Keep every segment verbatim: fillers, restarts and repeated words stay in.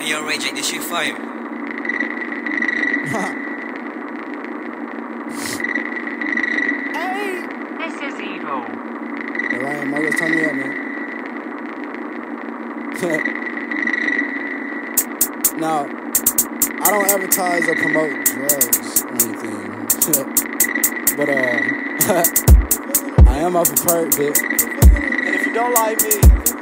Hey yo, Rayjay, this shit fire. Hey! This is evil. Hey, Ryan, Marcus, turn me up, man. Now, I don't advertise or promote drugs or anything. But, uh, I am off a perk, bitch. And if you don't like me,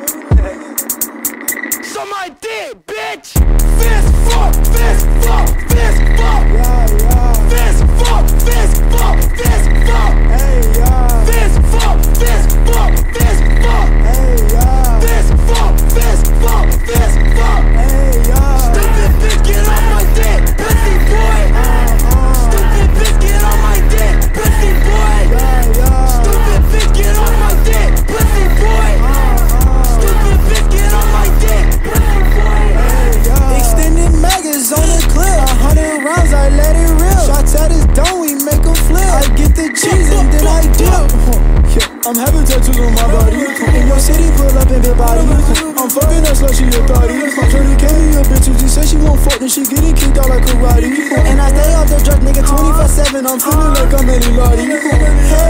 suck my dick, bitch! Fist fuck, fist fuck, fist fuck! Yeah, yeah. Fist fuck, fist fuck, fist fuck! Hey, yeah. Fist fuck, fist fuck, fist fuck! Hey, yeah. Fist fuck, fist fuck, fist fuck! Hey, yeah. Stupid bitch, get off my dick, pussy boy! Uh, uh. Stupid bitch, get off my dick, pussy boy! Yeah, yeah. Stupid bitch, get off my dick, pussy boy! Uh, uh. Stupid bitch, get off my dick, pussy boy! Hey, yeah. Extended maggots on the clip, a hundred rounds, I let it rip. Shots at his dome, we make him flip. I get the cheese and then I dip. I'm having tattoos on my body. In your city, pull up in big body. I'm fucking that slut, she a thotty. Shorty came me a bitch, she said she won't fuck, then she getting kicked out like karate. And I stay off the drug, nigga, twenty-four seven. I'm feeling like I'm Eddie Lottie.